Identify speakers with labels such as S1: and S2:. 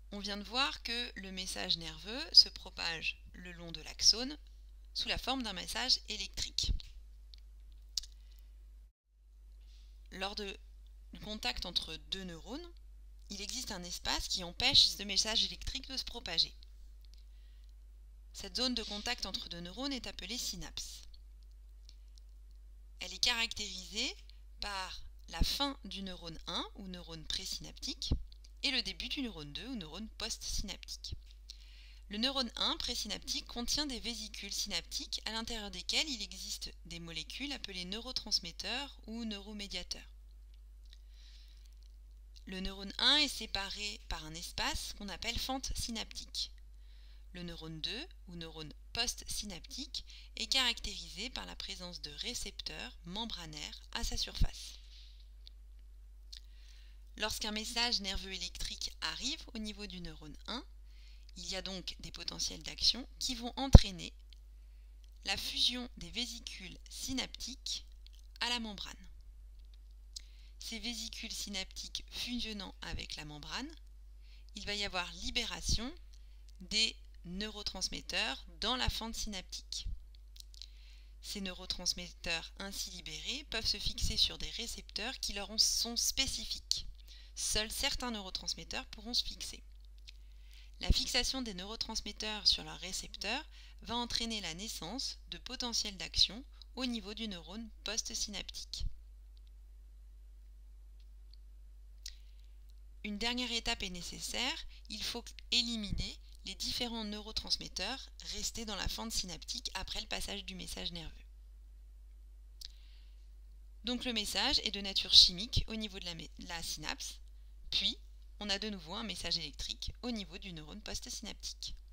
S1: On vient de voir que le message nerveux se propage le long de l'axone sous la forme d'un message électrique. Lors du contact entre deux neurones, il existe un espace qui empêche ce message électrique de se propager. Cette zone de contact entre deux neurones est appelée synapse. Elle est caractérisée par la fin du neurone 1 ou neurone présynaptique et le début du neurone 2 ou neurone postsynaptique. Le neurone 1 présynaptique contient des vésicules synaptiques à l'intérieur desquelles il existe des molécules appelées neurotransmetteurs ou neuromédiateurs. Le neurone 1 est séparé par un espace qu'on appelle fente synaptique. Le neurone 2 ou neurone postsynaptique est caractérisé par la présence de récepteurs membranaires à sa surface. Lorsqu'un message nerveux électrique arrive au niveau du neurone 1, il y a donc des potentiels d'action qui vont entraîner la fusion des vésicules synaptiques à la membrane. Ces vésicules synaptiques fusionnant avec la membrane, il va y avoir libération des neurotransmetteurs dans la fente synaptique. Ces neurotransmetteurs ainsi libérés peuvent se fixer sur des récepteurs qui leur sont spécifiques. Seuls certains neurotransmetteurs pourront se fixer. La fixation des neurotransmetteurs sur leurs récepteurs va entraîner la naissance de potentiels d'action au niveau du neurone postsynaptique. Une dernière étape est nécessaire, il faut éliminer les différents neurotransmetteurs restés dans la fente synaptique après le passage du message nerveux. Donc le message est de nature chimique au niveau de la synapse, puis on a de nouveau un message électrique au niveau du neurone postsynaptique.